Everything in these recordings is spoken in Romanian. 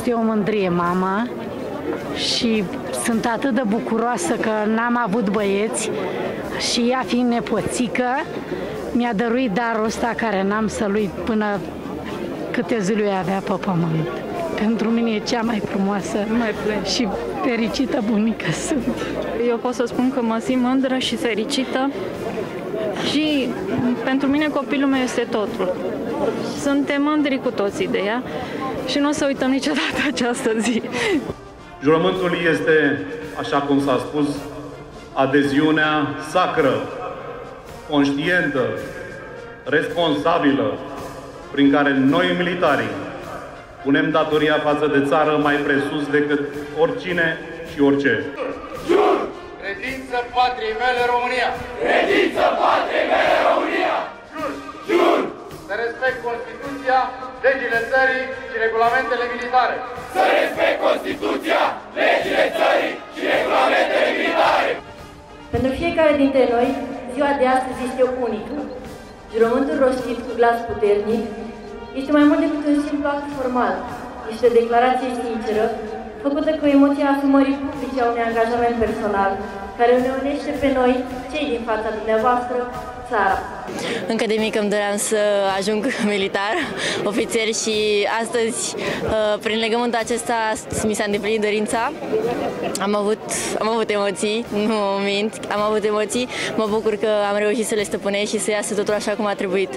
este o mândrie, mama, și sunt atât de bucuroasă că n-am avut băieți și ea fiind nepoțică, mi-a dăruit darul ăsta care n-am să-l uit până câte zile avea pe pământ. Pentru mine e cea mai frumoasă și fericită bunică sunt. Eu pot să spun că mă simt mândră și fericită și pentru mine copilul meu este totul. Suntem mândri cu toții de ea și nu o să uităm niciodată această zi. Jurământul este, așa cum s-a spus, adeziunea sacră, conștientă, responsabilă, prin care noi, militarii, punem datoria față de țară mai presus decât oricine și orice. Jur! Credință patriei mele România! Credință patriei mele România! Jur! Jur! Să respect Constituția, legile țării și regulamentele militare! Să respect Constituția, legile țării și regulamentele militare! Pentru fiecare dintre noi, ziua de astăzi este unică. Jurământul rostit cu glas puternic este mai mult decât un simplu act formal. Este o declarație sinceră, făcută cu emoția asumării publice a unui angajament personal, care ne unește pe noi, cei din fața dumneavoastră, țara. Încă de mică îmi doream să ajung militar, ofițer, și astăzi, prin legământul acesta, mi s-a îndeplinit dorința. Am avut emoții, nu mint, am avut emoții. Mă bucur că am reușit să le stăpânesc și să iasă totul așa cum a trebuit.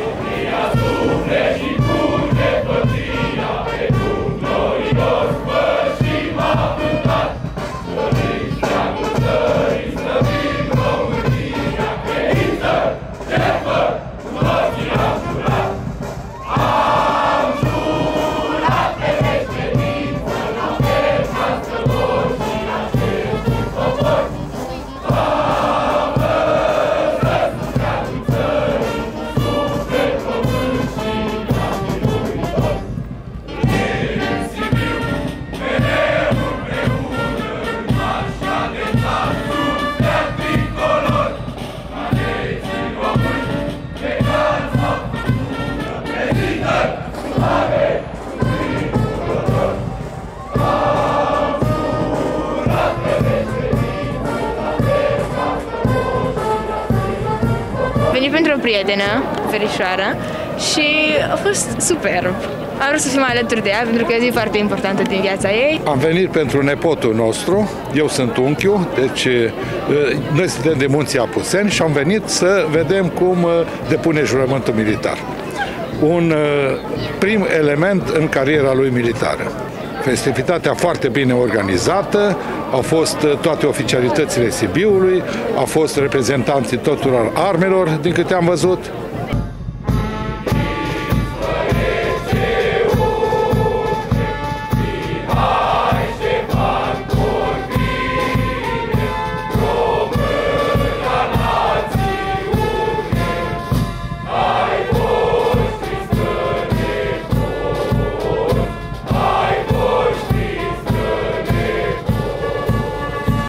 Venit pentru o prietenă, Ferișoară, și a fost superb. Am vrut să fim alături de ea, pentru că e o zi foarte importantă din viața ei. Am venit pentru nepotul nostru, eu sunt unchiul, deci noi suntem de Munții Apuseni și am venit să vedem cum depune jurământul militar. Un prim element în cariera lui militară. Festivitatea foarte bine organizată, au fost toate oficialitățile Sibiului, au fost reprezentanții tuturor armelor, din câte am văzut.